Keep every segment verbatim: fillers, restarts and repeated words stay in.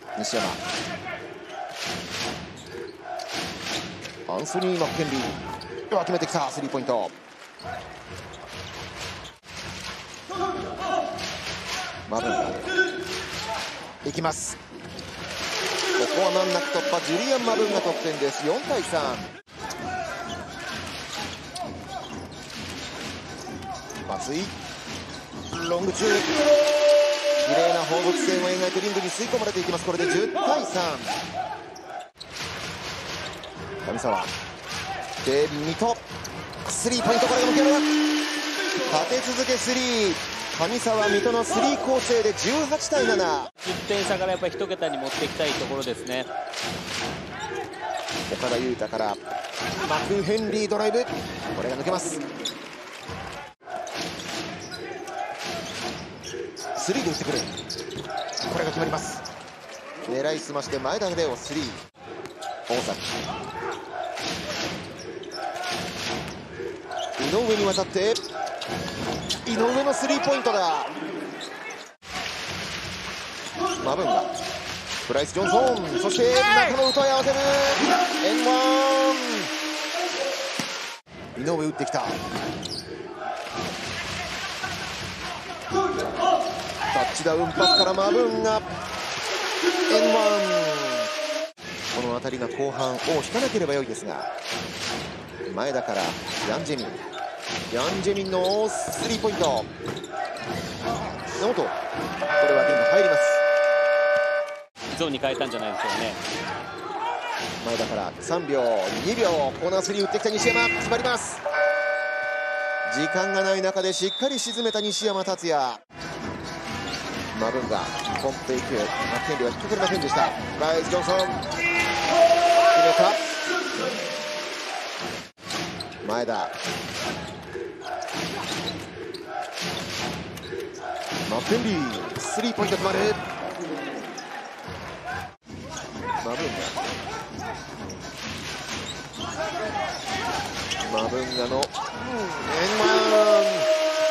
西山、アンソニー・マッケンリーは決めてきた。スリーポイント。マブンがいきます。ここは難なく突破。ジュリアン・マブンが得点です。よんたいさん。松井ロング中、綺麗な放物線を描いてリングに吸い込まれていきます。これでじゅったいさん。上沢で水戸、スリーポイント。これが抜ける。立て続けスリー。上沢、水戸のスリー構成でじゅうはちたいなな。 じゅってん差からやっぱり一桁に持っていきたいところですね。 岡田優太からマクヘンリードライブ、これが抜けます。スリーで打ってくる。これが決まります。狙いすまして前田でをスリー。大崎、井上に渡って井上のスリーポイントだ。マブンガ、プライス・ジョンソン、そして中野、打と合わせる。エンワン。井上打ってきた。タッチダウンパスからマブンがエンワン。この辺りが後半を引かなければ良いですが、前田からヤン・ジェミン、ヤン・ジェミンのスリーポイント。ノート、これはリング入ります。 ゾーンに変えたんじゃないでしょうね。 前田からさんびょう、にびょう、コーナースリー打ってきた西山、決まります。時間がない中でしっかり沈めた西山達也。マブンガポンプいく。マッケンリーは引っかかりませんでした。プライス・ジョンソン決めた。前田、マッケンリースリーポイント決まる。マブンガ、マブンガのエンワン。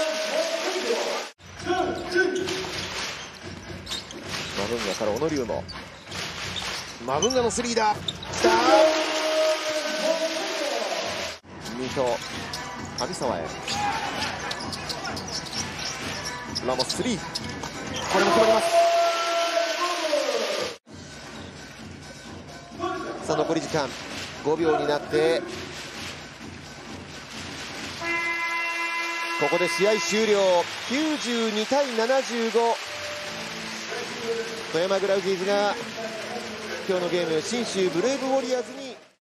マブンガから小野龍も、マブンガのスリーだ。きた。水戸、上沢へ、ラモススリー、これも決まります。さあ残り時間ごびょうになって、ここで試合終了。きゅうじゅうにたいななじゅうご。富山グラウジーズが今日のゲーム信州ブレイブウォリアーズに